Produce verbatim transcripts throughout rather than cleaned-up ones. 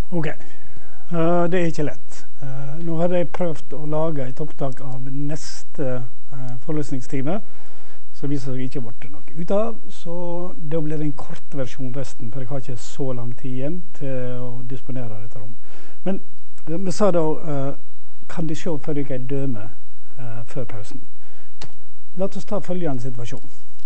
Ok, uh, det er ikke lett. Uh, nå hadde jeg prøvd å lage et opptak av neste uh, forelesningstime, så viser det ikke vært noe ut av, så da blir det en kort versjon resten, for jeg har ikke så lang tid igjen til å disponere dette rommet. Men uh, vi sa da, uh, kan de se for dere et døme uh, før pausen? La oss ta følgende situasjon.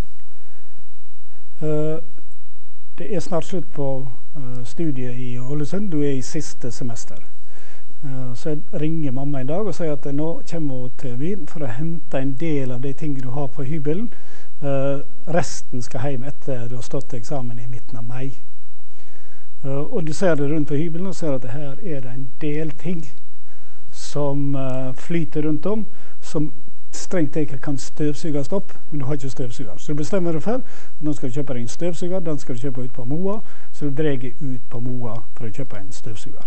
Uh, det er snart slutt på uh, studiet i Ålesund, du er i siste semester. Uh, så jeg ringer mamma en dag og sier at nå kommer hun til byen for å hente en del av de tingene du har på hybelen. Uh, resten skal hjem etter du har stått til eksamen i midten av mai. Uh, og du ser det rundt på hybelen og ser at her er det en del ting som uh, flyter rundt om, som strengt ikke kan støvsuges opp, men du har ikke støvsuger. Så du bestemmer deg for at nå skal du kjøpe en støvsuger, den skal du kjøpe ut på Moa, så du dreger ut på Moa for å kjøpe en støvsuger.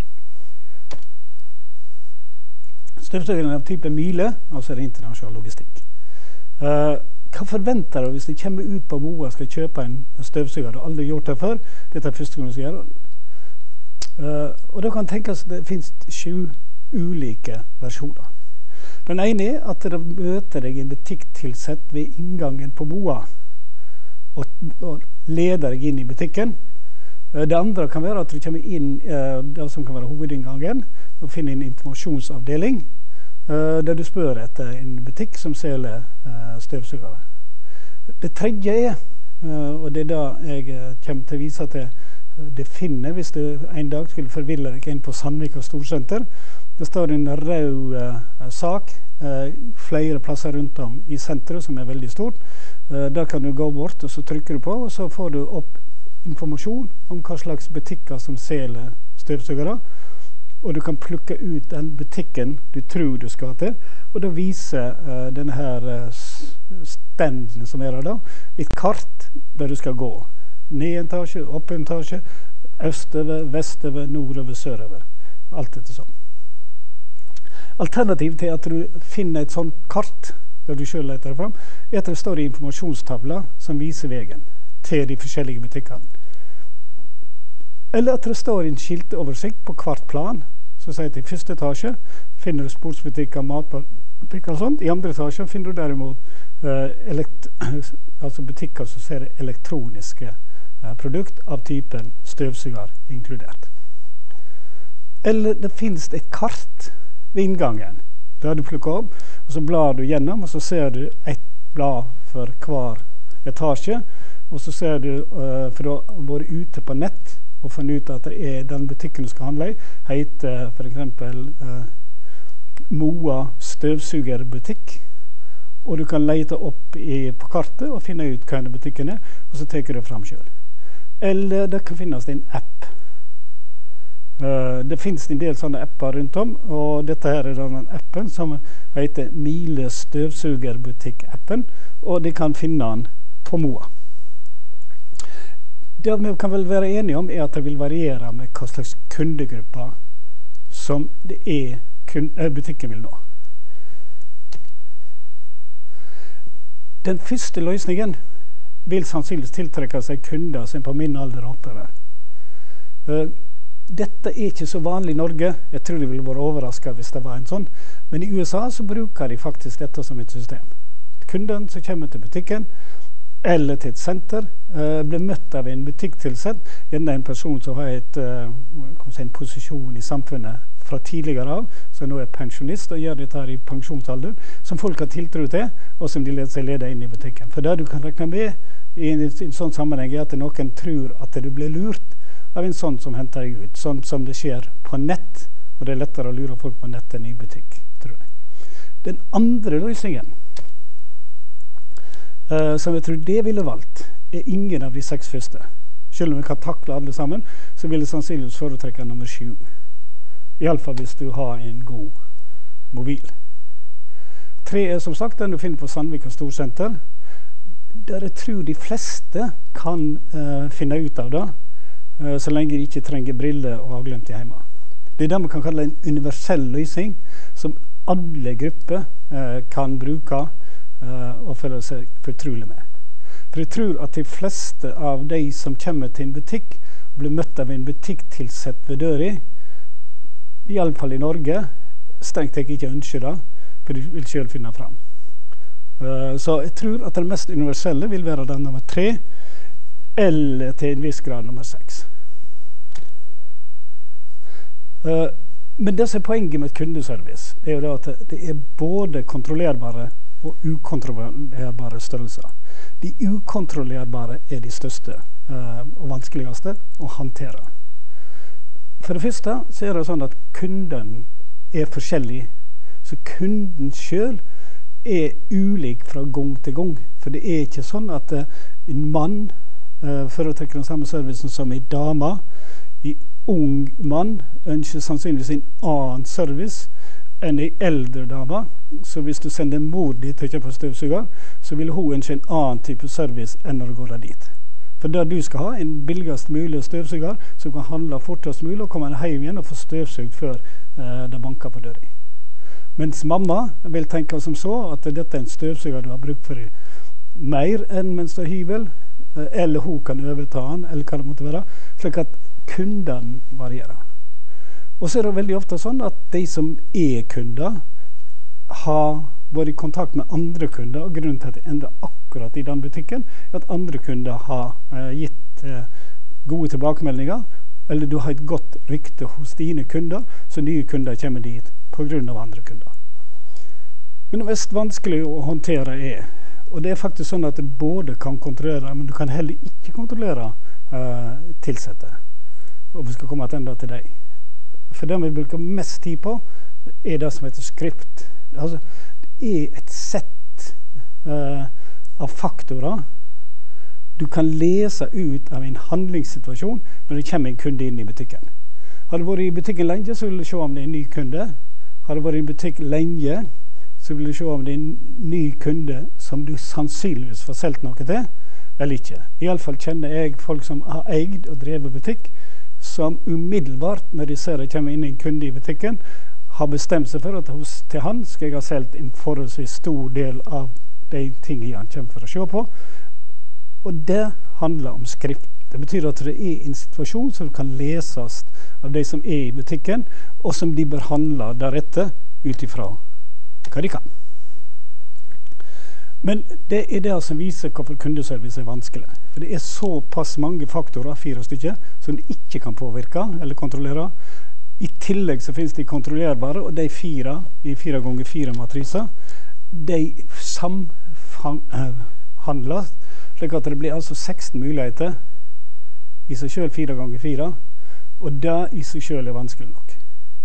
Støvsugeren er av type Miele, altså er det internasjonal logistikk. Uh, hva forventer du hvis du kommer ut på Moa og skal kjøpe en støvsuger? Du har aldri gjort det før, dette er første gang du skal gjøre det. Uh, og da kan tenkes at det finnes sju ulike versjoner. Den ene er at du møter deg en butikktilsett ved inngangen på Moa og, og leder deg inn i butikken. Det andre kan være at du kommer inn eh, det som kan være hovedinngangen og finner en informasjonsavdeling eh, der du spør etter en butikk som selger eh, støvsugere. Det tredje er, eh, og det er da jeg kommer til å vise til det finner hvis du en dag skulle forville deg inn på Sandvika Storsenter. Det står en rød uh, sak uh, flere plasser rundt om i senteret som er veldig stort. Uh, der kan du gå bort og så trykker du på, og så får du opp informasjon om hva slags butikker som selger støvsugere. Og du kan plukke ut den butikken du tror du skal til, og da viser uh, denne her uh, stenden som er der da, et kart der du skal gå. Ned en etasje, opp en etasje, østover, vestover, nordover, sørover. Alt dette sånn. Alternativ til at du finner et sånt kart der du selv leter fram, er at det står i informasjonstavla som viser veien til de forskjellige butikkene. Eller at det står en skiltoversikt på hvert plan, som sier at i første etasje finner du sportsbutikker, matbutikker og sånt. I andre etasje finner du derimot uh, elekt altså butikker som ser elektroniske uh, produkt av typen støvsuger inkludert. Eller det finnes et kart ved inngangen. Der du plukker opp, og så blar du gjennom, og så ser du et blad for hver etasje, og så ser du, uh, for å ha vært ute på nett, og funnet ut at det er den butikken du skal handle i, heter for eksempel uh, Moa støvsugerbutikk, og du kan lete opp i, på kartet og finne ut hva butikken er, og så teker du frem selv. Eller det kan finnes en app. Uh, det finnes en del sånne apper rundt om, og dette her er den appen som heter Miele støvsugerbutikk-appen, og de kan finne den på Moa. Det vi kan vel være enige om er at det vil variere med hva slags kundegrupper som det er kun, uh, butikken vil nå. Den første løsningen vil sannsynligvis tiltrekke seg kunder som på min alder og oppover. Uh, Dette er ikke så vanlig i Norge. Jeg tror de ville vært overrasket hvis det var en sånn. Men i U S A så bruker de faktisk dette som et system. Kunden som kommer til butikken, eller til et senter, uh, blir møtt av en butikktilsett, gjerne en person som har et, uh, si, en posisjon i samfunnet fra tidligere av, som nå er pensjonist og gjør dette her i pensjonsalder, som folk har tiltro til, og som de leder seg lede inn i butikken. For det du kan regne med i en, i en sånn sammenheng er at noen tror at du blir lurt av en sånn som henter deg ut, sånn som det skjer på nett, og det er lettere å lure folk på nett enn i butikk, tror jeg. Den andre løsningen, uh, som jeg tror det ville valgt, er ingen av de seks første. Selv om vi kan takle alle sammen, så vil det sannsynligvis foretrekke nummer sju. I alle fall hvis du har en god mobil. Tre er som sagt den du finner på Sandvika Storsenter, der jeg tror de fleste kan uh, finne ut av det, så lenge de ikke trenger briller og har glemt det hjemme. Det er det man kan kalle en universell løsning, som alle grupper eh, kan bruke eh, og føle seg fortrolig med. For jeg tror at de fleste av de som kommer til en butikk, blir møtt av en butikktilsett ved døra, i alle fall i Norge, strengt jeg ikke ønsker det, for de vil selv finne fram. Uh, så jeg tror at det mest universelle vil være den nummer tre, eller til en viss grad nummer seks. Uh, men det som er poenget med kundeservice, det er jo det at det er både kontrollerbare og ukontrollerbare størrelser. De ukontrollerbare er de største uh, og vanskeligste å håndtere. For det første så er det sånn at kunden er forskjellig, så kunden selv er ulik fra gang til gang. For det er ikke sånn at uh, en mann uh, foretrekker den samme servicen som en dame. En ung mann ønsker sannsynligvis en annen service enn en eldre dame. Så hvis du sender mor dit til å kjøpe støvsuger, så vil hun ønske en annen type service enn når du går dit. For da du skal ha en billigast mulig støvsuger, så kan handle fortest mulig og komme hjem igjen og få støvsugd før uh, det banker på døra. Mens mamma vil tenke som så at dette er en støvsuger du har brukt for mer enn mens du hyvel, eller hun kan overta den, eller hva det måtte være, slik at kunden varierer. Og så er det veldig ofte sånn at de som er kunder har vært i kontakt med andre kunder, og grunnen til at det endrer akkurat i den butikken, er at andre kunder har uh, gitt uh, gode tilbakemeldinger, eller du har et godt rykte hos dine kunder, så nye kunder kommer dit på grunn av andre kunder. Men det mest vanskelig å håndtere er, og det er faktisk sånn at du både kan kontrollere, men du kan heller ikke kontrollere uh, tilsette. Og vi skal komme enda til deg. For det vi bruker mest tid på, er det som heter skript. Altså, det er et sett uh, av faktorer du kan lese ut av en handlingssituasjon når det kommer en kunde inn i butikken. Har du vært i butikken lenge, så vil du se om det er en ny kunde. Har du vært i en butikk lenge, så vil du se om det er en ny kunde som du sannsynligvis får selgt noe til, eller ikke. I alle fall kjenner jeg folk som har eid og drevet butikk, som umiddelbart, når de ser det kommer inn en kunde i butikken, har bestemt seg for at hos, til han skal jeg ha selgt en forholdsvis stor del av de tingene han kommer for å se på. Og det handler om skrift. Det betyr at det er en situasjon som kan leses av de som er i butikken, og som de bør handle deretter utifra hva de kan. Men det er det som viser hvorfor kundeservice er vanskelig. For det er såpass mange faktorer, fire stykker, som de ikke kan påvirke eller kontrollere. I tillegg så finnes de kontrollerbare, og de fire, i fire ganger fire matriser, de samhandler, slik at det blir altså seksten muligheter i seg selv fire ganger fire, og det i seg selv er vanskelig nok.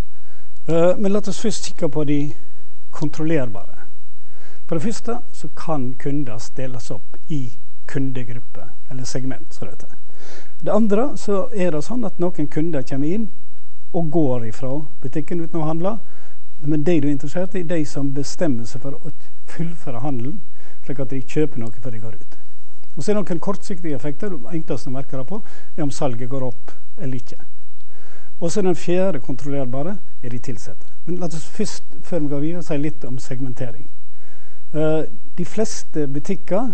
Uh, men la oss først kikke på de kontrollerbare. For det første så kan kunder deles opp i kundegrupper, eller segment, så det heter. Det andre så er det sånn at noen kunder kommer inn og går ifra butikken uten å handle, men de du er interessert i, de som bestemmer seg for å fullføre handelen, slik at de kjøper noe før de går ut. Og så er det noen kortsiktige effekter, de enkleste merker det på, er om salget går opp eller ikke. Og så er den fjerde kontrollerbare, er de tilsette. Men la oss først, før vi går videre, si litt om segmentering. Uh, de fleste butikker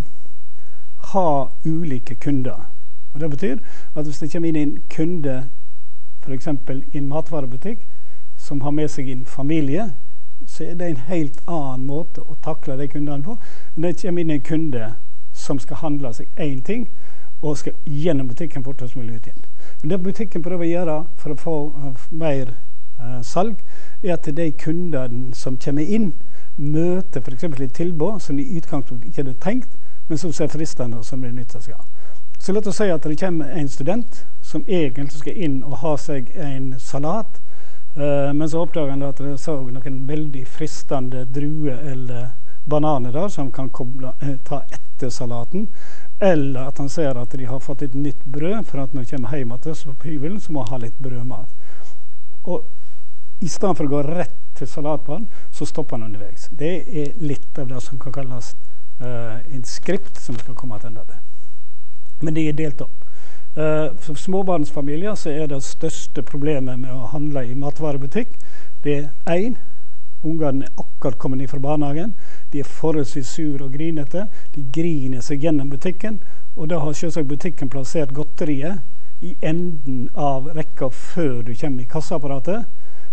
har ulike kunder. Og det betyr at hvis det kommer inn en kunde, for eksempel i en matvarebutikk, som har med seg en familie, så er det en helt annen måte å takle de kundene på. Men det kommer inn en kunde som skal handle seg en ting, og skal gjennom butikken fortsatt mulig ut igjen. Men det butikken prøver å gjøre for å få uh, mer uh, salg, er at de kundene som kommer inn, møter for eksempel et tilbud som de i utgangspunktet ikke hadde tenkt, men som ser fristende og som blir nyttet seg av. Så la oss si at det kommer en student som egentlig skal inn og ha seg en salat, uh, men så oppdager han at det så noen veldig fristende druer eller bananer der, som kan koble, uh, ta etter salaten, eller at han ser at de har fått et nytt brød, for at når de kommer hjem til så på hybelen, så må ha litt brødmat. Og i stedet for å gå rett til salatbanen, så stopper han underveis. Det er litt av det som kan kalles uh, en skript, som skal komme til det. Men det er delt opp. Uh, for småbarnsfamilier så er det største problemet med å handle i matvarebutikk. Det er en, ungene er akkurat kommet inn fra barnehagen, de er forholdsvis sur og grinete, de griner seg gjennom butikken, og da har selvsagt butikken plassert godteriet i enden av rekka før du kommer i kassaapparatet,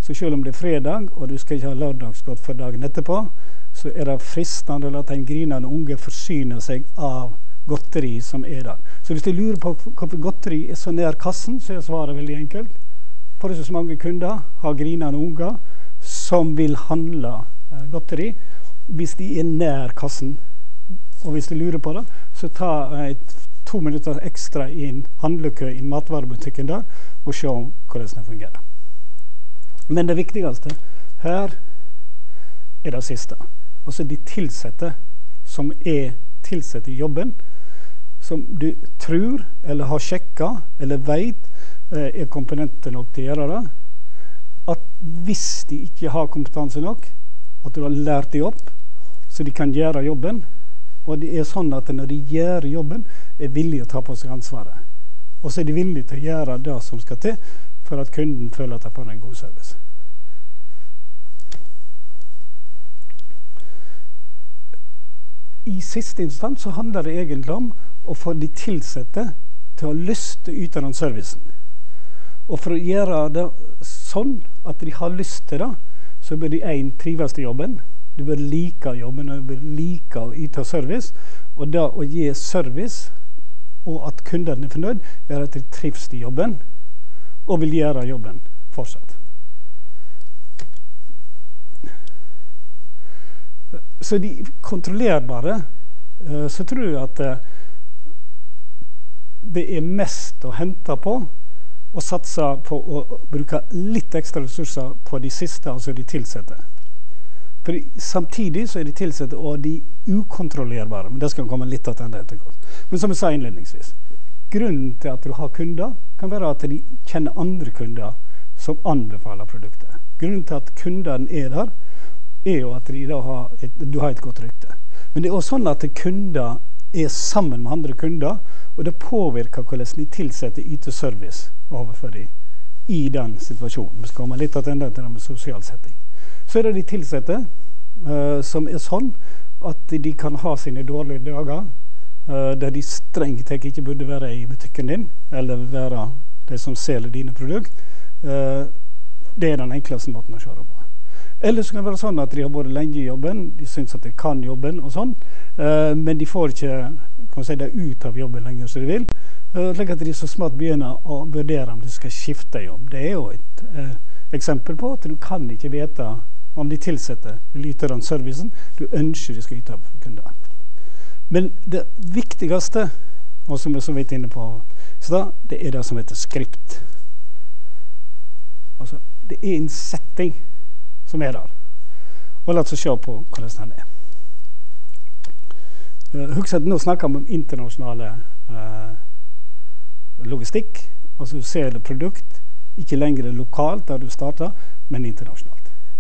Så selv om det er fredag, og du skal ikke ha lørdagsgodt for dagen etterpå, så er det fristende å la en grinende unge forsyne seg av godteri som er der. Så hvis du lurer på hvorfor godteri er så nær kassen, så er svaret veldig enkelt. For det er så mange kunder har grinende unger som vil handle eh, godteri hvis de er nær kassen. Og hvis du lurer på det, så ta et to minutter ekstra i en handlekø i matvarebutikken der, og se hvordan det fungerer. Men det viktigste her er det siste. Altså de tilsette som er tilsette i jobben, som du tror, eller har sjekket, eller vet, er kompetente nok til å gjøre det. At hvis de ikke har kompetanse nok, at du har lært de opp, så de kan gjøre jobben, og det er sånn at når de gjør jobben, er villige å ta på seg ansvaret. Og så er de villige til å gjøre det som skal til, for at kunden føler at de får en god service. I siste instans så handler det egentlig om å få de tilsette til å ha lyst til å yte den servicen. Og for å gjøre det sånn at de har lyst til det, så bør de en trives i jobben. Du bør like jobben, og du bør like å yte service. Og da å gi service, og at kundene er fornøyd, gjør at de trives i jobben, og vil gjøre jobben fortsatt. Så de kontrollerbare, så tror jeg at det er mest å hente på og satse på å bruke litt ekstra ressurser på de siste, altså de tilsette. For samtidig så er de tilsette og de ukontrollerbare, men det skal komme litt av den etter kort. Men som jeg sa innledningsvis, grunnen til at du har kunder kan være at de kjenner andre kunder som anbefaler produktet. Grunnen til at kundene er der, er jo at de da har et, du har et godt rykte. Men det er også sånn at kunder er sammen med andre kunder, og det påvirker hvordan de tilsetter yter service overfor de i den situasjonen. Vi skal komme litt av den der med sosial setting. Så er det de tilsette uh, som er sånn at de kan ha sine dårlige dager, uh, der de strengt tatt ikke burde være i butikken din, eller være de som selger dine produkter. Uh, det er den enkleste måten å kjøre på. Eller så kan det være sånn at de har vært lenge i jobben, de synes at de kan jobben og sånn, uh, men de får ikke kan man si, det ut av jobben lenger som de vil, uh, slik at de så smart begynner å vurdere om de skal skifte jobb. Det er jo et uh, eksempel på at du kan ikke vite om de tilsette vil yte den servicen du ønsker de skal yte for kunder. Men det viktigste, og som jeg så vidt inne på, så det er det som heter skript. Altså, det er en setting som er der. Og la oss se på hvordan den er. Uh, Husk at nå snakker vi om internasjonale uh, logistikk, altså du ser det produkt, ikke lenger lokalt der du starter, men internasjonalt.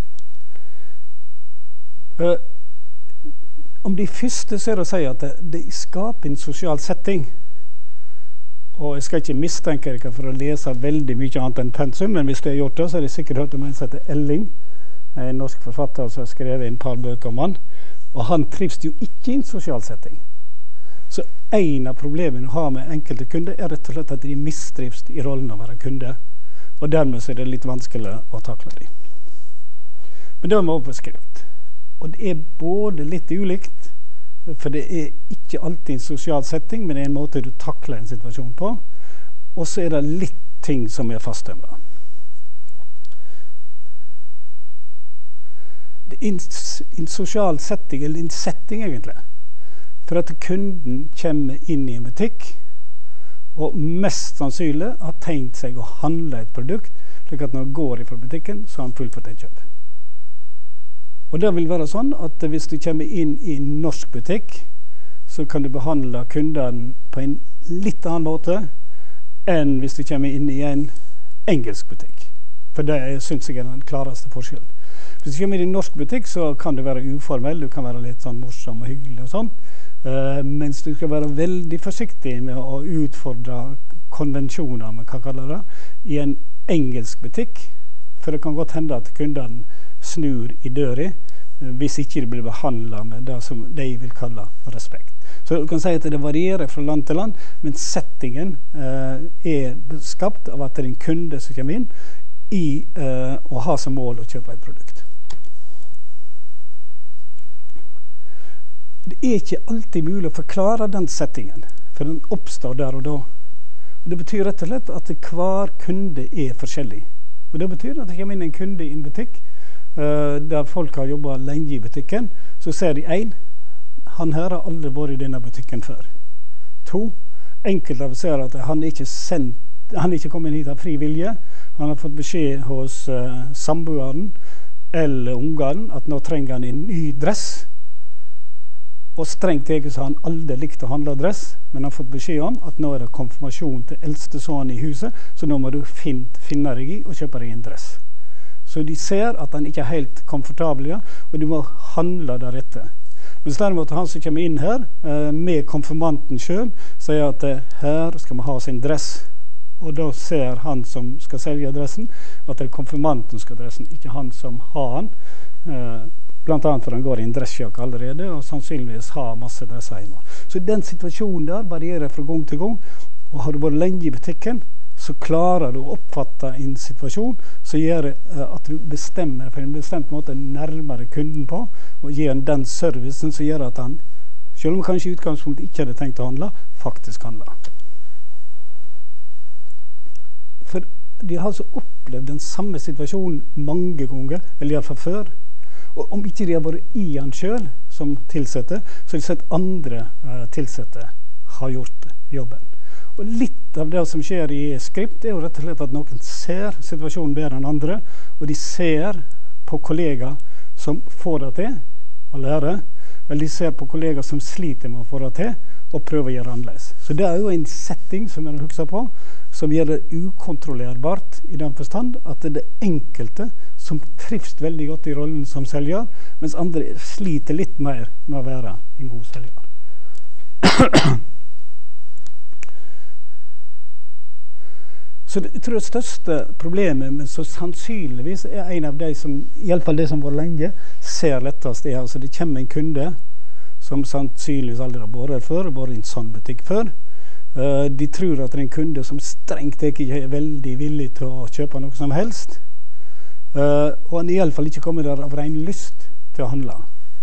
Uh, om de første så er det å si at det, det skaper en sosial setting, og jeg skal ikke mistenke dere for å lese veldig mye annet enn pensum, men hvis du har gjort det, så har jeg sikkert hørt om en som heter Elling, en norsk forfatter som har skrevet en par bøker om han, og han trives jo ikke i en sosial setting. Så en av problemene å ha med enkelte kunder er rett og slett at de mistrives i rollen å være kunde, og dermed så er det litt vanskelig å takle dem. Men da er vi over på skrift. Og det er både litt ulikt, for det er ikke alltid en sosial setting, men det er en måte du takler en situasjon på, og så er det litt ting som er fasttømret. Det er en, en sosial setting, eller en setting egentlig, for at kunden kommer inn i en butikk, og mest sannsynlig har tenkt seg å handle et produkt, slik at når han går fra butikken, så har han fullført et kjøp. Og det vil være sånn at hvis du kommer inn i en norsk butikk, så kan du behandle kunden på en litt annen måte enn hvis du kommer inn i en engelsk butikk. For det synes jeg er den klareste forskjellen. Hvis du kommer inn i en norsk butikk, så kan du være uformell, du kan være litt sånn morsom og hyggelig og sånt, uh, mens du skal være veldig forsiktig med å utfordre konvensjoner, man kan kalle det, i en engelsk butikk, for det kan godt hende at kunden snur i døra, uh, hvis ikke de blir behandlet med det som de vil kalle respekt. Så du kan si at det varierer fra land til land, men settingen uh, er skapt av at det er en kunde som kommer inn, i uh, å ha som mål å kjøpe et produkt. Det er ikke alltid mulig å forklare den settingen, for den oppstår der og da. Og det betyr rett og slett at hver kunde er forskjellig. Og det betyr at det kommer inn en kunde i en butikk, uh, der folk har jobbet lenge i butikken, så ser de en, han her har aldri vært i denne butikken før. To, enkelte av ser at han er ikke sendt, han er ikke kommet hit av fri vilje, han har fått beskjed hos uh, samboeren eller ungeren at nå trenger han en ny dress, og strengt egentlig så har han aldri likt å handle dress, men han har fått beskjed om at nå er det konfirmasjon til eldste sønn i huset, så nå må du fin, finne deg i og kjøpe deg en dress. Så de ser at han ikke er helt komfortabel, ja, og du må handle deretter. Men derimot han som kommer inn her, eh, med konfirmanten selv, sier at eh, her skal man ha sin dress. Og da ser han som skal selge dressen, at det er konfirmanten som skal ha dressen, ikke han som har han. Eh, blant annet for han går i en dressjakke allerede, og sannsynligvis har masse dresser hjemme. Så den situasjonen der varierer fra gang til gang, og har du vært lenge i butikken, så klarer du å oppfatte en situasjon som gjør uh, at du bestemmer på en bestemt måte nærmere kunden på, og gir han den servicen som gjør at han, selv om kanskje i utgangspunktet ikke hadde tenkt å handle, faktisk handler. For de har altså opplevd den samme situasjonen mange ganger, eller i hvert fall før. Og om ikke de har vært i han selv som tilsette, så har de sett andre uh, tilsette har gjort jobben. Og litt av det som skjer i Skript er jo rett og slett at noen ser situasjonen bedre enn andre, og de ser på kollegaer som får det til å lære, eller de ser på kollegaer som sliter med å få det til, og prøver å gjøre annerledes. Så det er jo en setting som jeg husker på, som gjør det ukontrollerbart i den forstand at det er det enkelte som trives veldig godt i rollen som selger, mens andre sliter litt mer med å være en god selger. Så det, jeg tror det største problemet, men så sannsynligvis er en av de som, i alle fall det som var lenge, ser lettest er, altså det kommer en kunde som sannsynligvis aldri har vært her før, vært i en sånn butikk før. Uh, de tror at det er en kunde som strengt ikke er veldig villig til å kjøpe noe som helst. Uh, og han i alle fall ikke kommer der av ren lyst til å handle.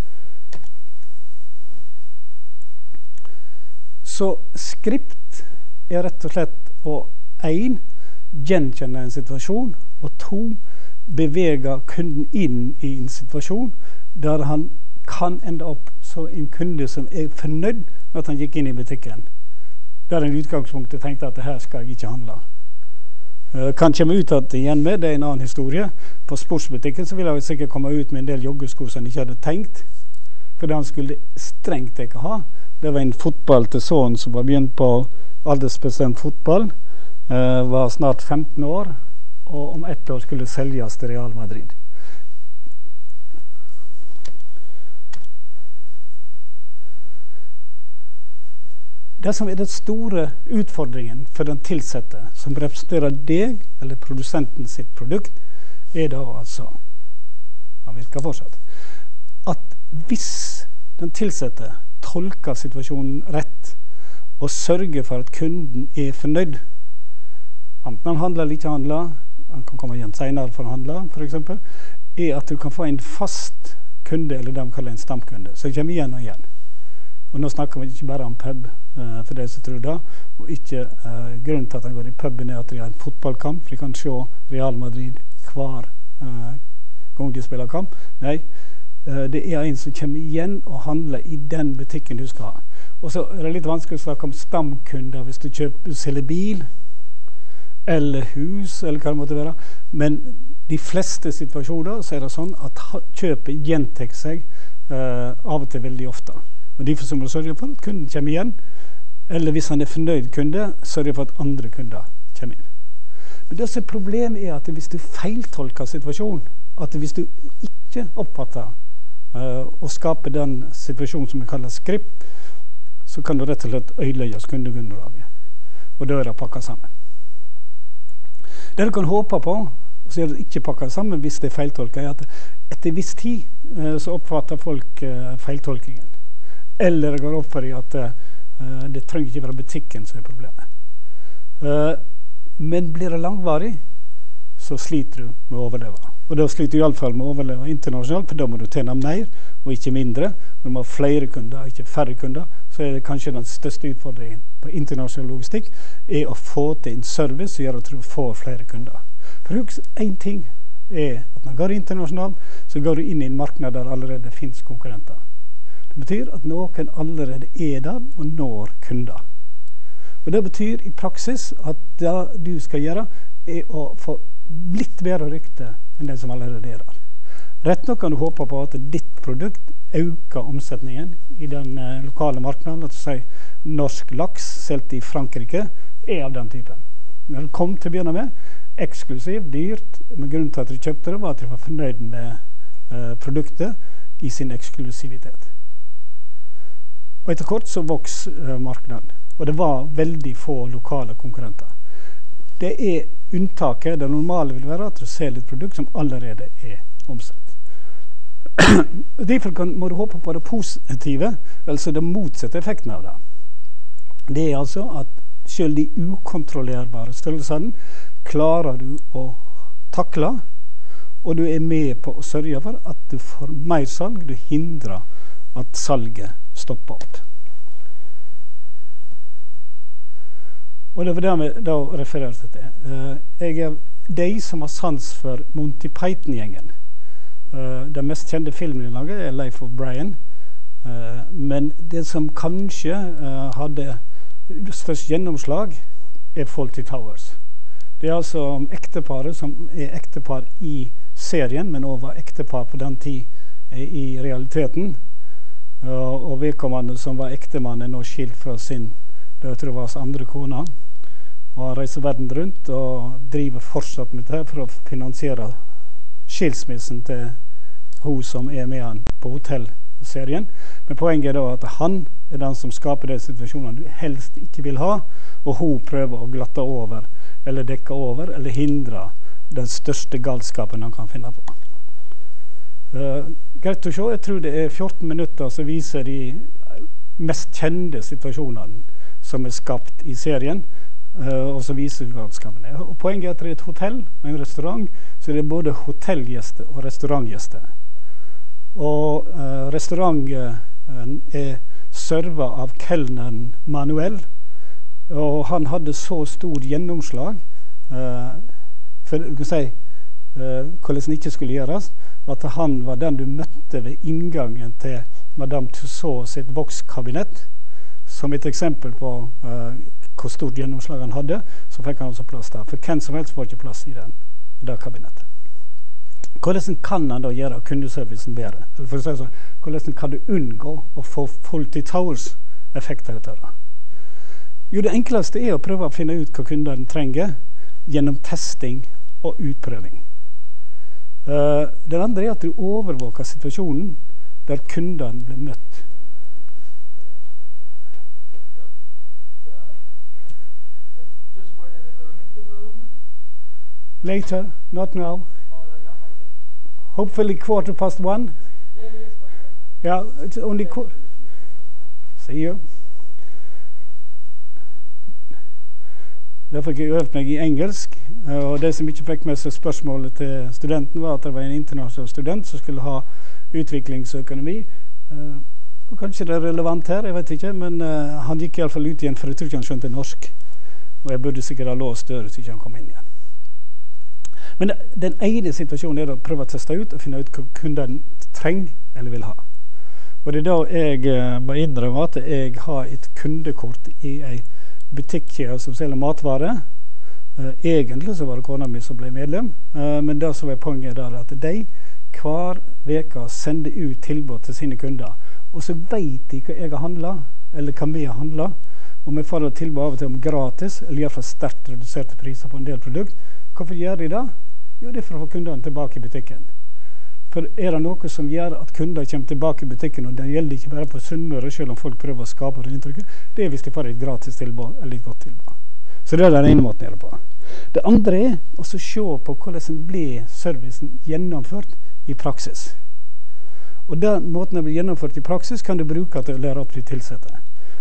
Så Skript er rett og slett å en, gjenkjenne en situasjon, og to, bevege kunden inn i en situasjon der han kan ende opp som en kunde som er fornøyd med at han gikk inn i butikken. Der en utgangspunktet tenkte at det her skal jeg ikke handle. Uh, kan komme ut at igjen med, det er en annen historie. På sportsbutikken så ville jeg sikkert komme ut med en del joggesko som han ikke hadde tenkt, for det han skulle strengt ikke ha. Det var en fotball til sånn som var begynt på aldersbestemt fotball, uh, var snart femten år, og om ett år skulle selges til Real Madrid. Det som er den store utfordringen for den tilsette, som representerer deg, eller produsenten sitt produkt, er da altså, han virker fortsatt, at hvis den tilsette tolker situasjonen rett, og sørger for at kunden er fornøyd, enten han handler eller ikke handler, han kan komme igjen senere for å handle, for eksempel, er at du kan få en fast kunde, eller det de kaller en stamkunde, så kommer igjen og igjen. Og nå snakker vi ikke bare om pub, uh, for de som tror det, og ikke uh, grunnen til at han går i puben er at de har en fotballkamp, for de kan se Real Madrid hver uh, gang de spiller kamp. Nei, uh, det er en som kommer igjen og handler i den butikken du skal ha. Og så er det litt vanskelig å snakke om stamkunder hvis du kjøper, selger bil, eller hus, eller hva det måtte være. Men de fleste situasjoner så er det sånn at kjøpet gjentar seg uh, av og til veldig ofte. Og derfor må du sørge for at kunden kommer igjen, eller hvis han er fornøyd kunde, sørge for at andre kunder kommer inn. Men det som er problemet er at hvis du feiltolker situasjonen, at hvis du ikke oppfatter uh, å skape den situasjonen som vi kaller Skript, så kan du rett og slett ødelegge kundegrunnlaget. Og da er det pakket sammen. Det du kan håpe på, så er det ikke pakket sammen hvis det er feiltolket, er at etter viss tid uh, så oppfatter folk uh, feiltolkingen. Eller det går opp for at uh, det trenger ikke være butikken som er problemet. Uh, men blir det langvarig, så sliter du med å overleve. Og da sliter du i alle fall med å overleve internasjonalt, for da må du tjene mer og ikke mindre. Når du må ha flere kunder, ikke færre kunder, så er det kanskje den største utfordringen på internasjonal logistikk er å få til en service som gjør at du får flere kunder. For husk, en ting er at når du går internasjonalt, så går du inn i en marked der allerede finnes konkurrenter. Det betyr at noen allerede er der og når kunder. Og det betyr i praksis at det du skal gjøre er å få litt bedre rykte enn den som allerede er der. Rett nok kan du håpe på at ditt produkt øker omsetningen i den eh, lokale marknaden. La oss si norsk laks selv i Frankrike er av den typen. Når det kom til å begynne med, eksklusiv, dyrt, men grunnen til at de kjøpte det var at de var fornøyd med eh, produktet i sin eksklusivitet. Og etter kort så voks eh, marknaden, og det var veldig få lokale konkurrenter. Det er unntaket. Det normale vil være at du ser et produkt som allerede er omsett. Derfor kan, må du håpe på det positive, altså det motsatte effekten av det. Det er altså at selv de ukontrollerbare størrelsene klarer du å takle, og du er med på å sørge for at du får mer salg, du hindrer at salget stopper opp. Og det var det vi da refererte til. Uh, jeg er de som har sans for Monty Python-gjengen. Uh, den mest kjente filmen i laget er Life of Brian. Uh, men det som kanskje uh, hadde størst gjennomslag er Fawlty Towers. Det er altså om ekteparet som er ektepar i serien, men også var ektepar på den tid uh, i realiteten. Uh, og vedkommende som var ektemann er nå skilt fra sin det tror jeg var hans andre kona, og han reiser verden rundt og driver fortsatt med det for å finansiere skilsmissen til hun som er med han på hotellserien. Men poenget er da at han er den som skaper de situasjonene du helst ikke vil ha, og hun prøver å glatte over, eller dekke over, eller hindre den største galskapen han kan finne på. Uh, greit å se, jeg tror det er fjorten minutter som viser de mest kjente situasjonene som er skapt i serien, uh, og så viser galskapene. Og poenget er at det er et hotell og en restaurant, så det er både hotellgjester og restaurantgjester. Og uh, restauranten er servet av kelneren Manuel, og han hadde så stor gjennomslag, uh, for du kan si uh, hvordan det ikke skulle gjøres, at han var den du møtte ved inngangen til Madame Tussauds sitt vokskabinett. Som et eksempel på uh, hvor stort gjennomslag han hadde, så fikk han også plass der. For hvem som helst får ikke plass i den, det kabinettet. Hvordan kan han da gjøre kundeservicen bedre? Eller for å si sånn, hvordan kan du unngå å få Fawlty Towers-effekter ut av det? Jo, det enkleste er å prøve å finne ut hva kunden trenger gjennom testing og utprøving. Uh, det andre er at du overvåker situasjonen der kunden blir møtt. Later, not now. Hopefully quarter past one. Yeah, it's only quarter. See you. Da fikk jeg øvd meg i engelsk, og det som ikke fikk med seg spørsmålet til studenten var at det var en internasjonal student som skulle ha utviklingsøkonomi. Og kanskje det er relevant her, jeg vet ikke, men uh, han gikk i alle fall ut igjen, for jeg tror ikke han skjønte norsk. Og jeg burde sikkert ha låst døren så ikke han kom inn igjen. Men den ene situasjonen er å prøve å teste ut og finne ut hva kunden trenger eller vil ha. Og det er da jeg uh, må innrømme at jeg har et kundekort i en butikk som selger matvare. Uh, egentlig så var det kona mi som ble medlem, uh, men det som var poenget der at de hver veka sender ut tilbud til sine kunder. Og så vet de hva jeg har handlet, eller hva vi har handlet, og vi får tilbud av og til om gratis, eller i hvert fall sterkt reduserte priser på en del produkt. Hvorfor gjør de det? Jo, det er for å få kundene tilbake i butikken. For er det noe som gjør at kunder kommer tilbake i butikken, og det gjelder ikke bare på Sunnmøre, selv om folk prøver å skape det inntrykket, det er hvis de får et gratis tilbud, eller et godt tilbud. Så det er den ene måten å gjøre på. Det andre er å se på hvordan blir servicen gjennomført i praksis. Og den måten det blir gjennomført i praksis kan du bruke til å lære opp de tilsette.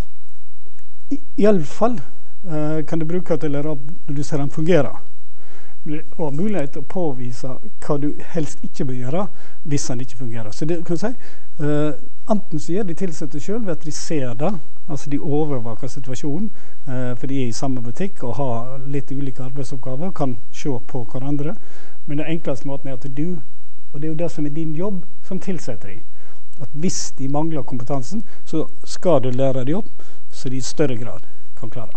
I, i alle fall uh, kan du bruke til å lære opp når du ser den fungerer. og mulighet til å påvise hva du helst ikke bør gjøre hvis den ikke fungerer. Så det kan jeg si, uh, enten så gjør de tilsatte selv ved at de ser det, altså de overvaker situasjonen, uh, for de er i samme butikk og har litt ulike arbeidsoppgaver, kan se på hverandre, men den enkleste måten er at du, og det er jo det som er din jobb som tilsetter de, at hvis de mangler kompetansen, så skal du lære de opp, så de i større grad kan klare.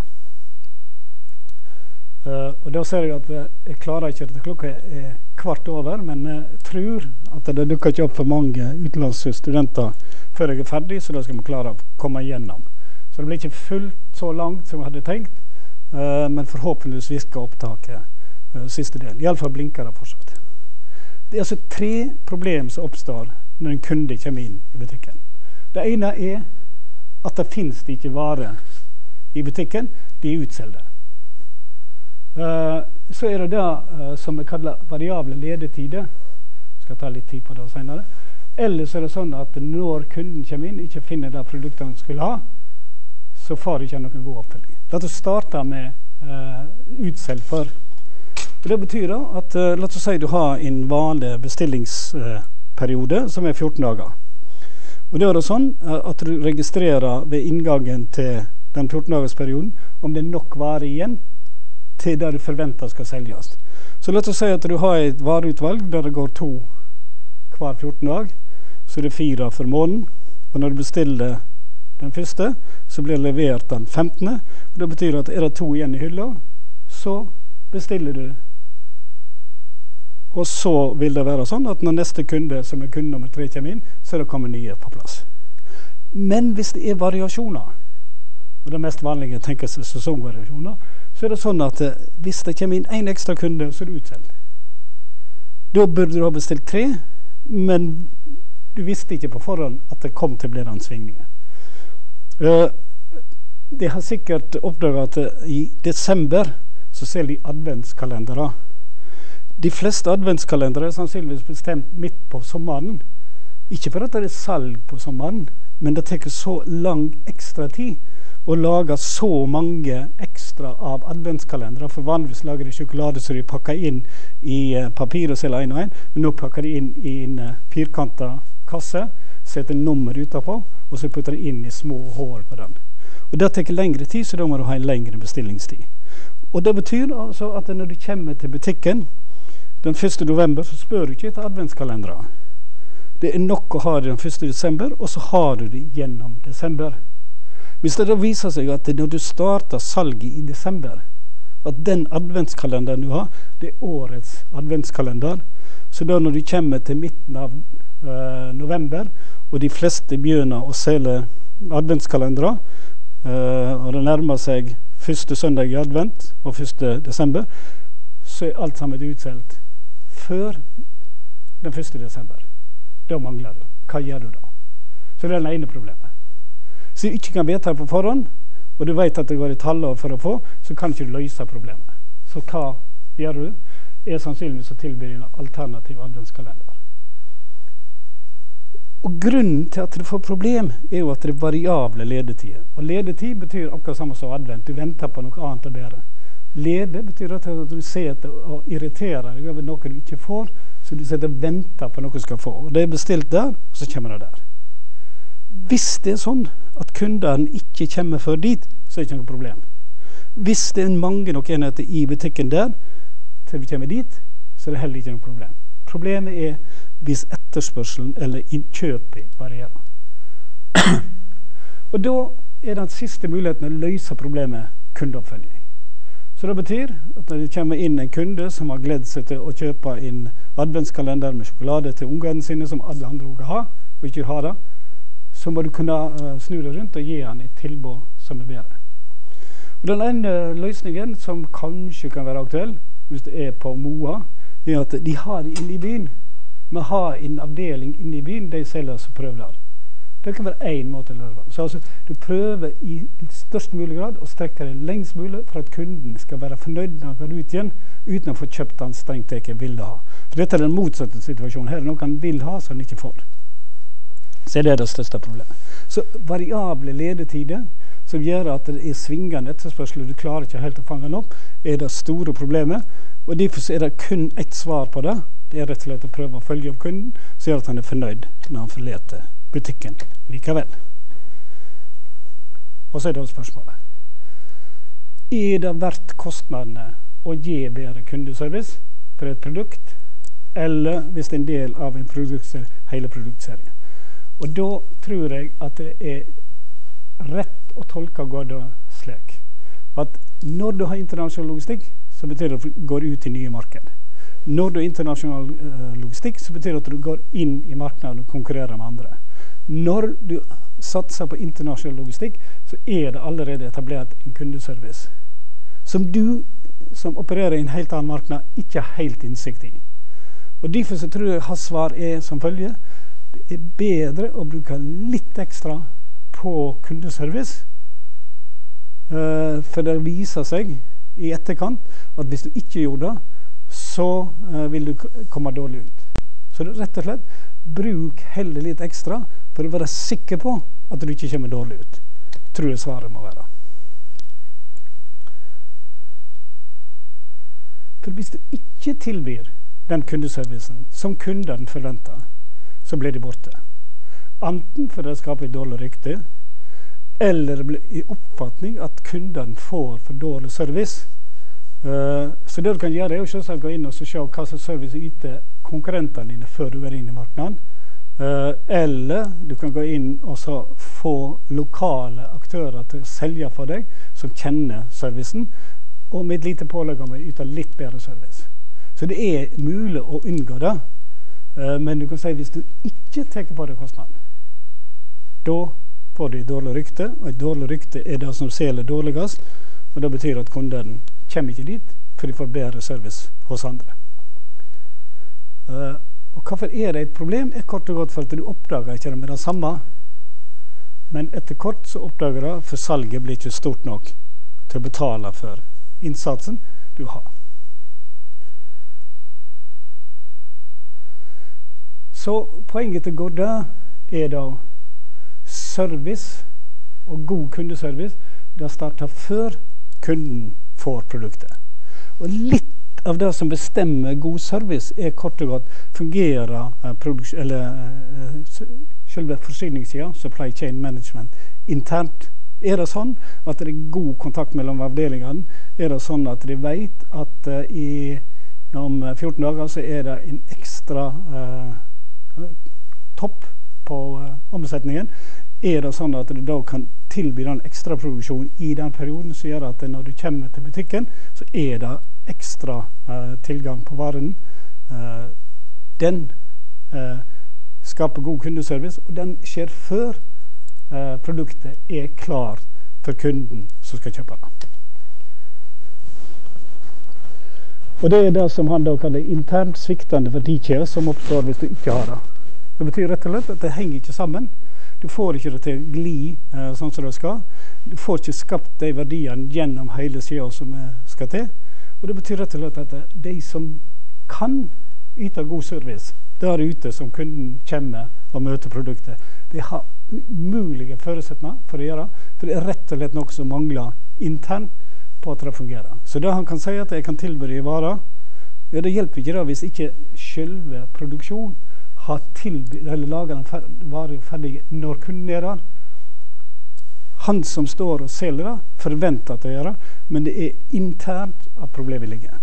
Uh, og da ser jeg at uh, jeg klarer ikke dette klokka er kvart over, men jeg uh, tror at det dukker ikke opp for mange utenlandske studenter før jeg er ferdig, så da skal vi klare å komme igjennom. Så det blir ikke fullt så langt som jeg hadde tenkt, uh, men forhåpentligvis virker opptaket uh, siste del. I alle fall blinker det fortsatt. Det er altså tre problem som oppstår når en kunde kommer inn i butikken. Det ene er at det finnes det ikke varer i butikken, de er utselgte. Uh, så er det det uh, som vi kaller variable ledetider. Jeg skal ta litt tid på det senere. Ellers er det sånn at når kunden kommer inn, ikke finner det produktet han skulle ha, så får det ikke noen god oppfølging. La oss starte med uh, utselg for. Og det betyr da at, uh, la oss si du har en vanlig bestillingsperiode uh, som er fjorten dager. Og det er det sånn uh, at du registrerer ved inngangen til den fjorten dagers perioden om det er nok varer igjen til det du forventer skal selges. Så la oss si at du har et vareutvalg der det går to hver fjorten dag, så er det fire for måneden, og når du bestiller den første, så blir det levert den femtende, og det betyr at er det to igjen i hylla, så bestiller du. Og så vil det være sånn at når neste kunde, som er kunde nummer tre, kommer inn, så er det kommet nye på plass. Men hvis det er variasjoner, og det mest vanlige tenkes sesongvariasjoner, så er det sånn at eh, hvis det kommer inn en ekstra kunde, så er det utselgt. Da burde du ha bestilt tre, men du visste ikke på forhånd at det kom til å bli den svingningen. Uh, de har sikkert oppdaget at uh, i desember så ser de adventskalendere. De fleste adventskalendere er sannsynligvis bestemt midt på sommeren. Ikke for at det er salg på sommeren, men det tar så lang ekstra tid å lage så mange ekstra av adventskalendere, for vanligvis lager de sjokolade så de pakker inn i uh, papir og selger en og en, men nå pakker de inn i en uh, firkantet kasse, setter nummer utenpå, og så putter de inn i små hål på den. Og det tar lengre tid, så da må du ha en lengre bestillingstid. Og det betyr altså at når du kommer til butikken den første november, så spør du ikke etter adventskalendere. Det er nok å ha det den første desember, og så har du det gjennom desember. Hvis det da viser seg at når du starter salget i desember, at den adventskalenderen du har, det er årets adventskalender, så da når du kommer til midten av uh, november, og de fleste begynner å selge adventskalendere, uh, og det nærmer seg første søndag i advent, og første desember, så er alt sammen utselgt før den første desember. Da mangler du. Hva gjør du da? Så det er det ene problemet. Så du ikke kan vite på forhånd, og du vet at det går et halvår for å få, så kan ikke du løse problemet. Så hva gjør du? Er sannsynligvis å tilby en alternativ adventskalender. Og grunnen til at du får problem er jo at det er variable ledetider. Og ledetid betyr akkurat samme som advent. Du venter på noe annet og bedre. Lede betyr at du ser og irriterer deg over noe du ikke får, så du sitter og venter på noe du skal få. Og det er bestilt der, og så kommer det der. Hvis det er sånn at kunden ikke kommer før dit, så er det ikke noe problem. Hvis det er mange nok enheter i butikken der, til du kommer dit, så er det heller ikke noe problem. Problemet er hvis etterspørselen eller innkjøpet varierer. Og da er den siste muligheten å løse problemet kundeoppfølging. Så det betyr at når det kommer inn en kunde som har gledd seg til å kjøpe en adventskalender med sjokolade til ungene sine, som alle andre unger har, og ikke har det, så må du kunne uh, snu deg rundt og gi han et tilbud som er bedre. Og den ene løsningen som kanskje kan være aktuell, hvis det er på Moa, er at de har det inne i byen. Vi har en avdeling inne i byen, de selger som prøver der. Det kan være en måte å lære det. Så altså, du prøver i størst mulig grad å strekke det lengst mulig for at kunden skal være fornøyd når han går ut igjen, uten å få kjøpt han strengt ikke vil ha. For dette er den motsatte situasjonen. Her er noe han vil ha, som han ikke får. Så er det det største problemet. Så variable ledetider, som gjør at det er svingende etterspørsel, og du klarer ikke helt å fange den opp, er det store problemet. Og derfor er det kun ett svar på det. Det er rett og slett å prøve å følge opp kunden, så gjør at han er fornøyd når han forleter butikken likevel. Og så er det spørsmålet. Er det verdt kostnadene å gi bedre kundeservice for et produkt, eller hvis det er en del av en produktserie, hele produktserien? Og da tror jeg at det er rett å tolke Godda slik. At når du har internasjonal logistikk, så betyr det at du går ut i nye marked. Når du har internasjonal uh, logistikk, så betyr det at du går inn i markedet og konkurrerer med andre. Når du satser på internasjonal logistikk, så er det allerede etablert en kundeservice som du, som opererer i en helt annen marked, ikke har helt innsikt i. Og derfor så tror jeg hans svar er som følger. Det er bedre å bruke litt ekstra på kundeservice, uh, for det viser seg i etterkant at hvis du ikke gjorde det, så uh, vil du komme dårlig ut. Så det er rett og slett, bruk heller litt ekstra for å være sikker på at du ikke kommer dårlig ut. Tror jeg svaret må være. For hvis du ikke tilbyr den kundeservicen som kunden forventer, så blir det borte. Enten for å skape et dårlig rykte, eller i oppfatning at kunden får for dårlig service. Uh, så det du kan gjøre er jo selvsagt gå inn og se hva slags service yter konkurrentene dine før du er inn i markedet. Uh, eller du kan gå inn og så få lokale aktører til å selge for deg som kjenner servicen, og med et lite pålegg om å yte litt bedre service. Så det er mulig å unngå det, uh, men du kan si hvis du ikke tenker på det kostnaden, da får du et dårlig rykte, og et dårlig rykte er det som selger dårligast, og det betyr at kunden kommer ikke dit, for de får bedre service hos andre. Uh, og hvorfor er det et problem? Er kort og godt for at du oppdager ikke det med det samme, men etter kort så oppdager du det, for salget blir ikke stort nok til å betale for innsatsen du har. Så poenget til Godda er da service og god kundeservice. Det starter før kunden får produktet. Og litt av det som bestemmer god service er kort og godt fungerer eh, produks- eller eh, selve forsyningssiden, supply chain management, internt. Er det sånn at det er god kontakt mellom avdelingene? Er det sånn at de vet at eh, i, om fjorten dager så er det en ekstra eh, topp på eh, omsetningen? Er det sånn at du da kan tilby den ekstra produksjon i den perioden, som gjør at når du kommer til butikken, så er det ekstra uh, tilgang på varen. Uh, den uh, skaper god kundeservice, og den skjer før uh, produktet er klar for kunden som skal kjøpe det. Og det er det som han da kaller internt sviktende verdikjede, som oppstår hvis du ikke har det. Det betyr rett og slett at det henger ikke sammen. Du får ikke det til å gli eh, sånn som det skal. Du får ikke skapt de verdiene gjennom hele siden som skal til. Og det betyr rett og slett at de som kan yte god service der ute som kunden kommer og møter produktet, de har umulige forutsetninger for å gjøre, for det er rett og slett noe som mangler internt på at det fungerer. Så det han kan si at jeg kan tilby varer, ja, det hjelper ikke da hvis ikke selve produksjonen har tilbydd, eller lager den varer ferdig når kunden er der. Han som står og selger det, forventer at det gjør det, men det er internt at problemet ligger.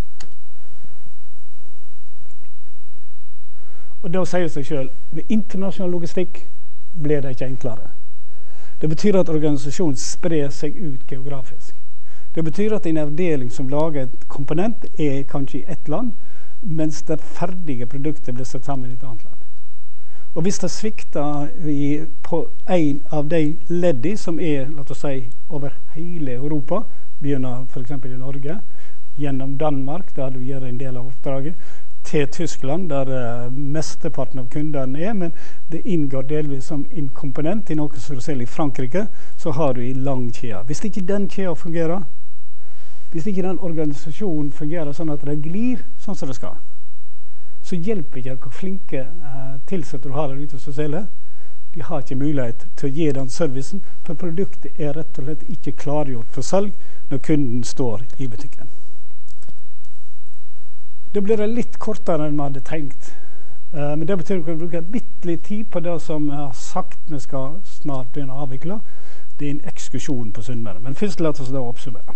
Og da sier seg selv, med internasjonal logistikk blir det ikke enklere. Det betyr at organisasjonen sprer seg ut geografisk. Det betyr at en avdeling som lager et komponent er kanskje i ett land, mens det ferdige produktet blir satt sammen i et annet land. Og hvis det svikter i, på en av de leddi som er, la oss si, over hele Europa, begynner for eksempel i Norge, gjennom Danmark, der du gjør en del av oppdraget, til Tyskland, der uh, mesteparten av kundene er, men det inngår delvis som en komponent i noe som du ser i Frankrike, så har du en lang kjede. Hvis ikke den kjeden fungerer, hvis ikke den organisasjonen fungerer sånn at det glir sånn som det skal, så hjelper ikke hvor flinke eh, tilsatte du har der ute som selger. De har ikke mulighet til å gi den servicen, for produktet er rett og slett ikke klargjort for salg når kunden står i butikken. Da blir det litt kortere enn vi hadde tenkt. Uh, men det betyr at vi kan bruke litt litt tid på det som jeg har sagt vi skal snart begynne å avvikle. Det er en ekskursjon på Sunnmøre. Men først la oss da oppsummere.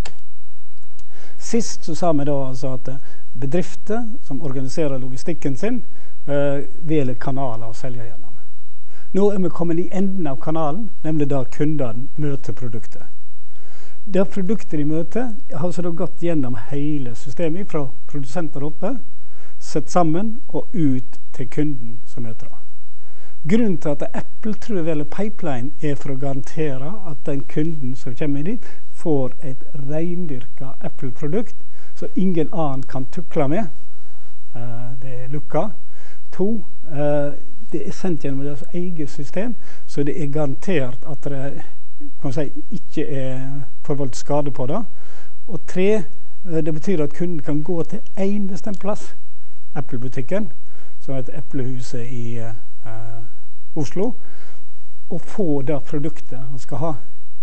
Sist så sa vi da altså at bedrifter som organiserer logistikken sin uh, velger kanaler å selge gjennom. Nå er vi kommet i enden av kanalen, nemlig da kundene møter produktet. Det produktet de møter har så da gått gjennom hele systemet fra produsenter oppe, sett sammen og ut til kunden som møter det. Grunnen til at Apple tror vel pipeline er for å garantere at den kunden som kommer dit får et reindyrket Apple-produkt som ingen annen kan tukle med. Uh, det er lukka. To, uh, det er sendt gjennom deres eget system, så det er garantert at det kan si, ikke er forvoldt skade på det. Og tre, uh, det betyr at kunden kan gå til en bestemt plass, Apple-butikken, som heter Eplehuset i uh, Oslo, og få det produktet han skal ha.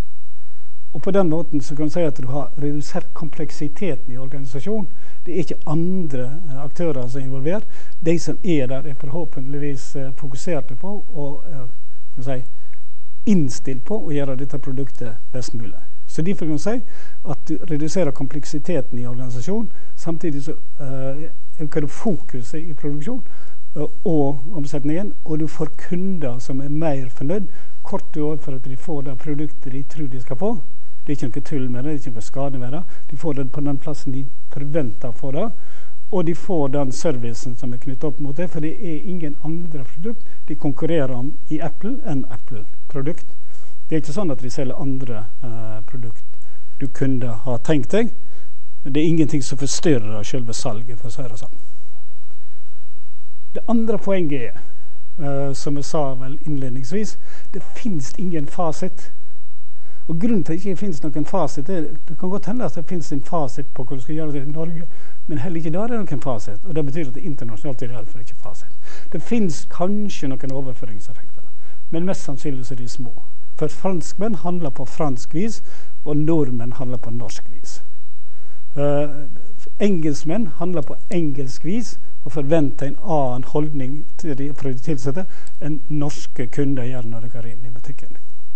Og på den måten så kan du si at du har redusert kompleksiteten i organisasjonen. Det er ikke andre uh, aktører som er involvert. De som er der er forhåpentligvis uh, fokuserte på og uh, kan du si, innstilt på å gjøre dette produktet best mulig. Så derfor kan du si at du reduserer kompleksiteten i organisasjonen, samtidig så uh, øker du fokuset i produksjon uh, og omsetningen, og du får kunder som er mer fornøyd, kort år for at de får det produktet de tror de skal få. Det er ikke noe tull med det, det er ikke noe skade med det. De får det på den plassen de forventer å få det, og de får den servicen som er knyttet opp mot det, for det er ingen andre produkt de konkurrerer om i Apple enn Apple-produkt. Det er ikke sånn at de selger andre uh, produkt du kunne ha tenkt deg. Det er ingenting som forstyrrer selve salget, for å si det sånn. Det andre poenget er, uh, som jeg sa vel innledningsvis, det finnes ingen fasit. Og grunnen til at det ikke finnes noen fasit, er, det kan godt hende at det finnes en fasit på hva du skal gjøre det i Norge, men heller ikke der er det noen fasit, og det betyr at det internasjonalt er det derfor ikke fasit. Det finnes kanskje noen overføringseffekter, men mest sannsynlig er de små. For franskmenn handler på fransk vis, og nordmenn handler på norsk vis. Uh, engelskmenn handler på engelsk vis, og forventer en annen holdning til de, for de tilsette enn norske kunder gjør når de går inn i butikken.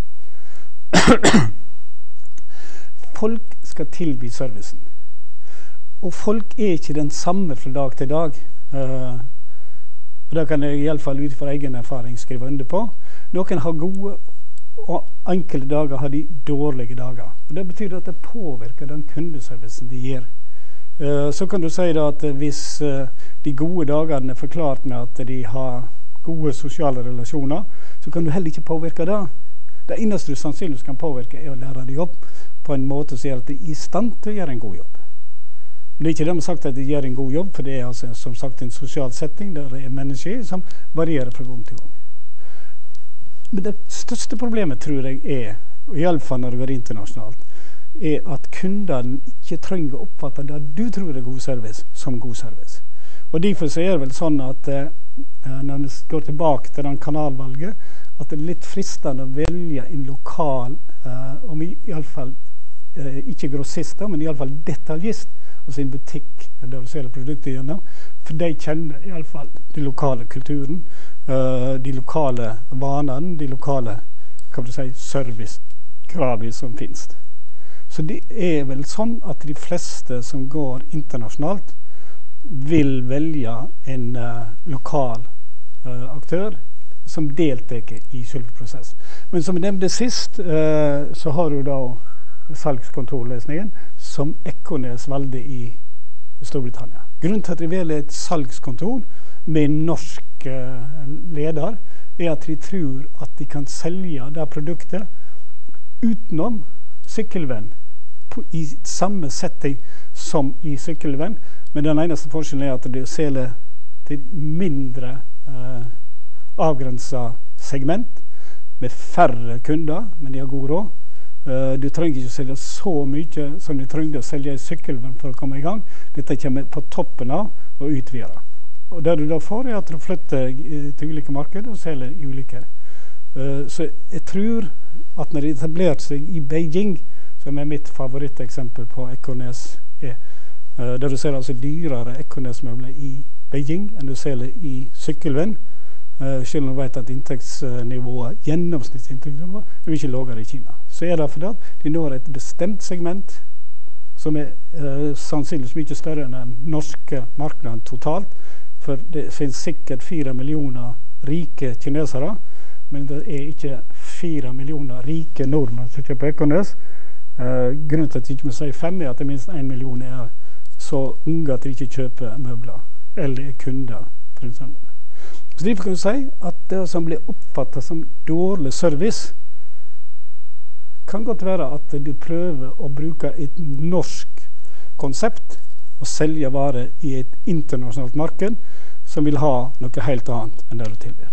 Folk skal tilby servicen. Og folk er ikke den samme fra dag til dag. Uh, og det kan jeg i alle fall ut fra egen erfaring skrive under på. Noen har gode, og enkelte dager har de dårlige dager. Og det betyr at det påvirker den kundeservicen de gir. Uh, så kan du si da at hvis uh, de gode dagene er forklart med at de har gode sosiale relasjoner, så kan du heller ikke påvirke det. Det eneste du sannsynligvis kan påvirke er å lære deg opp på en måte som gjør at de er i stand til å gjøre en god jobb. Men det er ikke det man har sagt at de gjør en god jobb, for det er altså, som sagt en sosial setting der det er mennesker som varierer fra gang til gang. Men det største problemet tror jeg er, og i alle fall når det går internasjonalt, er at kundene ikke trenger å oppfatte det du tror er god service som god service. Og derfor så er det vel sånn at eh, når vi går tilbake til den kanalvalget, at det er litt fristende å velge en lokal, eh, om i, i alle fall eh, ikke grossister, men i alle fall detaljist, altså en butikk der du ser produkter gjennom, for de kjenner i alle fall den lokale kulturen, eh, de lokale vanene, de lokale, kan du si, servicekrav som finnes. Så det er vel sånn at de fleste som går internasjonalt vil velge en uh, lokal uh, aktør som deltaker i selve prosessen. Men som jeg nevnte sist, uh, så har du da salgskontorløsningen som Ekornes valgte i Storbritannia. Grunnen til at de velger et salgskontor med en norsk uh, leder, er at de tror at de kan selge det produktet utenom sykkelvenn i samme setting som i sykkelvenn, men den eneste forskjellen er at de selger til mindre eh, avgrenset segment med færre kunder, men de har god råd. Uh, du trenger ikke å selge så mye som du trenger å selge i sykkelvenn for å komme i gang. Dette kommer på toppen av og utvider. Og det du da får er at du flytter til ulike markeder og selger i ulike. Uh, så jeg tror at når de etablerte seg i Beijing, som er mitt favoritteksempel på Ekornes, er uh, der du ser altså dyrere Ekornes-møbler i Beijing enn du ser det i Sykkylven, uh, selv om du vet at inntektsnivået, gjennomsnittsinntektsnivået, er ikke lavere i Kina. Så er det fordi at de når et bestemt segment som er uh, sannsynligvis mye større enn den norske markedet totalt, for det finnes sikkert fire millioner rike kinesere, men det er ikke fire millioner rike nordmenn som kjøper Ekornes. Uh, grunnen til at jeg ikke må si fem er at det minst en million er så unge at de ikke kjøper møbler, eller er kunder, for eksempel. Så derfor kan du si at det som blir oppfattet som dårlig service, kan godt være at du prøver å bruke et norsk konsept og selge varer i et internasjonalt marked som vil ha noe helt annet enn det du tilbyr.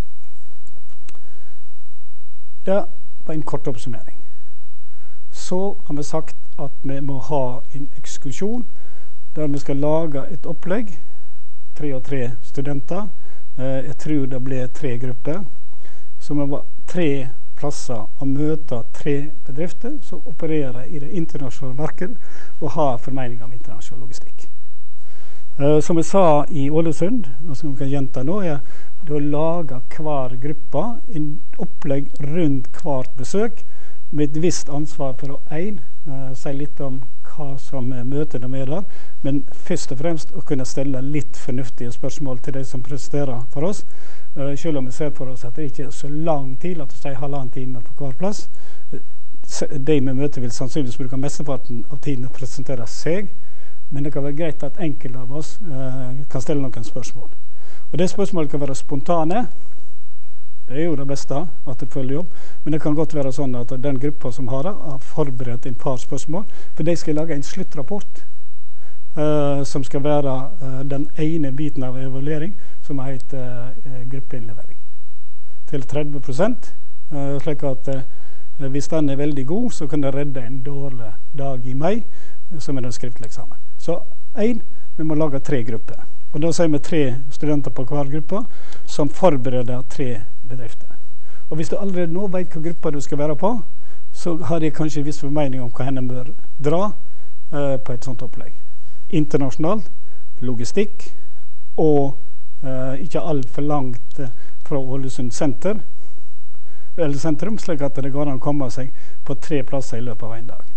Det var en kort oppsummering. Så har vi sagt at vi må ha en ekskursjon der vi skal lage et opplegg, tre og tre studenter. Eh, jeg tror det blir tre grupper, så vi må tre plasser å møte tre bedrifter som opererer i det internasjonale markedet og har formening om internasjonal logistikk. Uh, som jeg sa i Ålesund, og som jeg kan gjenta nå, er det å lage hver gruppe en opplegg rundt hvert besøk med et visst ansvar for å en, uh, si litt om hva som er møtene med der, men først og fremst å kunne stille litt fornuftige spørsmål til de som presterer for oss, uh, selv om vi ser for oss at det ikke er så lang tid, at det sier halvannen time på hver plass. De vi møter vil sannsynligvis bruke mesteparten av tiden å presentere seg, men det kan være greit at enkelte av oss uh, kan stille noen spørsmål. Og det spørsmålet kan være spontane. Det er jo det beste, at det følger opp. Men det kan godt være sånn at den gruppa som har det, har forberedt en par spørsmål, for de skal lage en sluttrapport, uh, som skal være uh, den ene biten av evaluering, som heter uh, gruppeinnlevering. Til tretti prosent, uh, slik at uh, hvis den er veldig god, så kan det redde en dårlig dag i mai, som er den skriftlige eksamen. Så en, vi må lage tre grupper. Og da sier vi tre studenter på hver gruppe, som forbereder tre bedrifter. Og hvis du allerede nå vet hva gruppa du skal være på, så har de kanskje en viss formening om hva henne bør dra uh, på et sånt opplegg. Internasjonal, logistikk, og uh, ikke alt for langt uh, fra Ålesund senter, eller sentrum, slik at det går an å komme seg på tre plasser i løpet av en dag.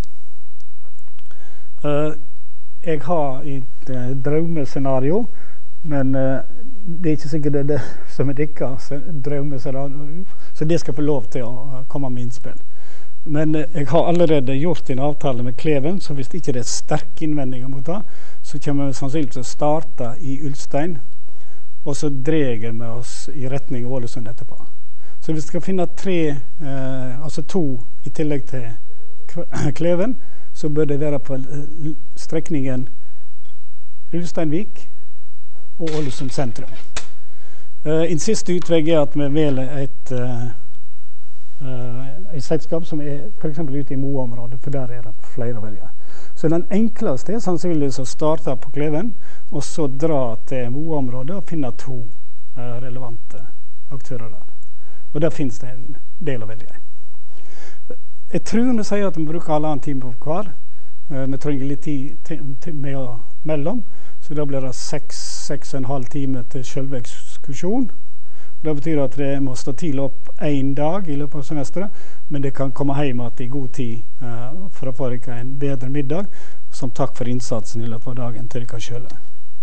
Uh, jeg har et uh, drømmescenario, men uh, det er ikke sikkert det er det som er dikkert drømmescenario, så det skal få lov til å uh, komme med innspill. Men uh, jeg har allerede gjort en avtale med Kleven, så hvis ikke det er sterke innvendinger mot det, så kommer vi sannsynligvis til å starte i Ulstein, og så dreger vi oss i retning Ålesund etterpå. Så vi skal finne tre, uh, altså to i tillegg til Kleven, så bør det være på strekningen Ulsteinvik og Ålesund sentrum. Uh, en siste utveg er at vi velger et, uh, uh, et selskap som er for eksempel ute i Moa-området, for der er det flere å velge. Så den enkleste er sannsynligvis å starte på Kleven, og så dra til Moa-området og finne to uh, relevante aktører der. Og der finnes det en del å velge. Jeg tror vi sier at vi bruker halvannen time på hver. Uh, vi trenger litt tid med å mellom, så da blir det seks, seks og en halv time til selve ekskursjon. Det betyr at det må stå tidlig opp en dag i løpet av semesteret, men det kan komme hjem at i god tid uh, for å få dere en bedre middag, som takk for innsatsen i løpet av dagen til dere kjøle.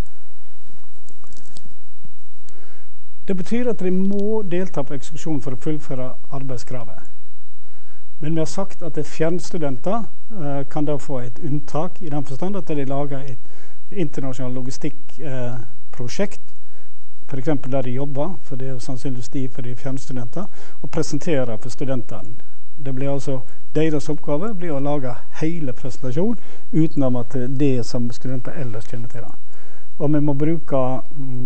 Det betyr at dere må delta på ekskursjon for å fullføre arbeidskravet. Men vi har sagt at fjernstudenter uh, kan da få et unntak i den forstand at de lager et internasjonalt logistikkprosjekt, uh, for eksempel der de jobber, for det er sannsynligvis de for de fjernstudenter, og presenterer for studentene. Det blir altså, deres oppgave blir å lage hele presentasjon utenom at det som studenter ellers kjenner til. Og vi må bruke um,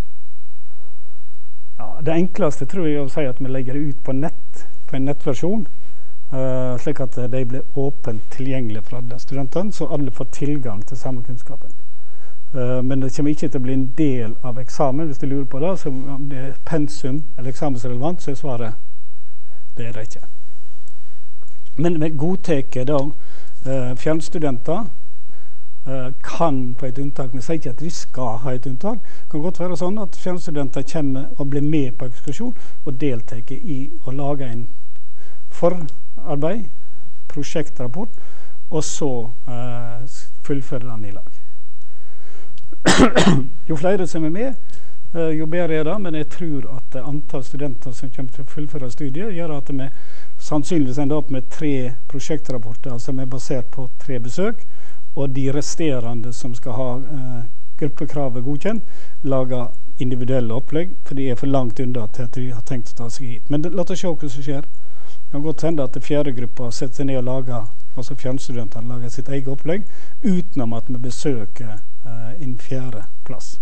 ja, det enkleste tror jeg er å si at vi legger det ut på nett, på en nettversjon, Uh, slik at de blir åpent tilgjengelige for alle studentene, så alle får tilgang til samme kunnskapen. Uh, men det kommer ikke til å bli en del av eksamen, hvis du lurer på det, så om det er pensum eller eksamensrelevant, så er svaret det er det ikke. Men vi godteker da uh, fjernstudenter uh, kan få et unntak, men sier ikke at de skal ha et unntak. Det kan godt være sånn at fjernstudenter kommer og blir med på ekskursjon og deltar i å lage en forarbeid, prosjektrapport, og så uh, fullføre den i lag. Jo flere som er med, uh, jo bedre er det, men jeg tror at uh, antall studenter som kommer til å fullføre studiet gjør at vi sannsynligvis ender opp med tre prosjektrapporter som er basert på tre besøk, og de resterende som skal ha uh, gruppekravet godkjent, lager individuelle opplegg, for de er for langt unna til at de har tenkt å ta seg hit. Men det, la oss se hva som skjer. Det kan godt hende at fjerde gruppa setter seg ned og lager, altså fjernstudentene lager sitt eget opplegg, utenom at vi besøker uh, en fjerde plass.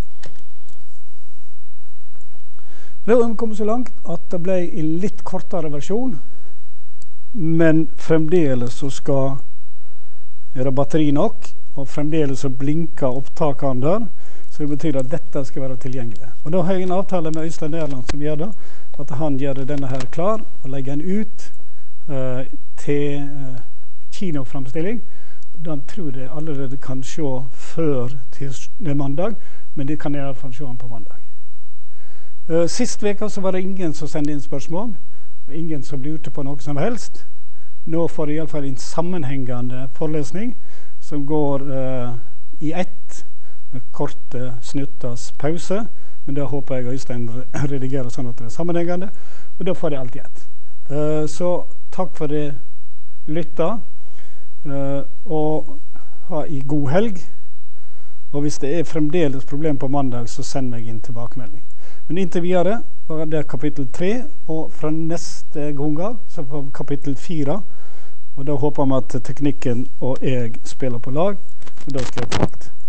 Da har vi kommet så langt at det ble en litt kortere versjon, men fremdeles så skal er det batteri nok, og fremdeles så blinker opptakene der, så det betyr at dette skal være tilgjengelig. Og da har jeg en avtale med Øystein Nærland som gjør det, at han gjør denne her klar, og legger den ut uh, til uh, kinoframstilling. Den tror jeg allerede kan se før til mandag, men det kan jeg i hvert fall se den på mandag. Uh, sist veka så var det ingen som sendte inn spørsmål, og ingen som lurte på noe som helst. Nå får jeg i alle fall en sammenhengende forelesning som går uh, i ett med korte snutters pause, men da håper jeg Øystein redigerer sånn at det er sammenhengende, og da får jeg alt i ett. Uh, så takk for det lytta, uh, og ha en god helg, og hvis det er fremdeles problem på mandag, så send meg inn tilbakemelding. Men inntil videre var det kapittel tre, og fra neste gang så var kapittel fire, og da håper vi at teknikken og jeg spiller på lag, og da skal jeg få sagt.